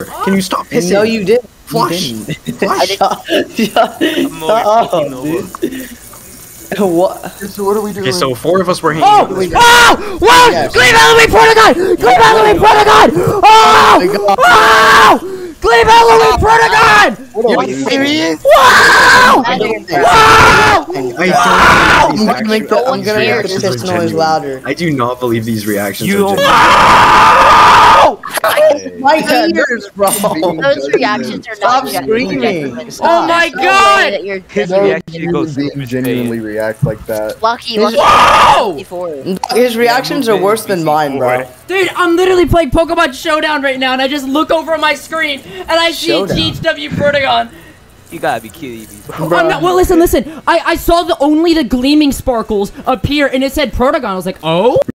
Can you stop pissing? No, you didn't. Flush. Flush. What? So what are we doing? Okay, so 4 of us were hanging Oh! out. This Oh! Wow! Yes. Gleam Halloween Protagon! Gleam Halloween Protagon! Oh! Oh! Gleam Halloween Protagon! Are you serious? Wow! Wow! I'm gonna make the piss noise louder. I do not believe these reactions are genuine. Wow! My ears, bro. Those reactions are Stop not screaming. Oh my god! His No reaction goes human being genuinely reacts like that. Lucky. Whoa! His reactions are worse than mine, bro. Dude, I'm literally playing Pokemon Showdown right now, and I just look over my screen, and I see GHW Protagon. You gotta be kidding me, bro. I'm not, well, listen. I saw only the gleaming sparkles appear, and it said Protagon. I was like, oh?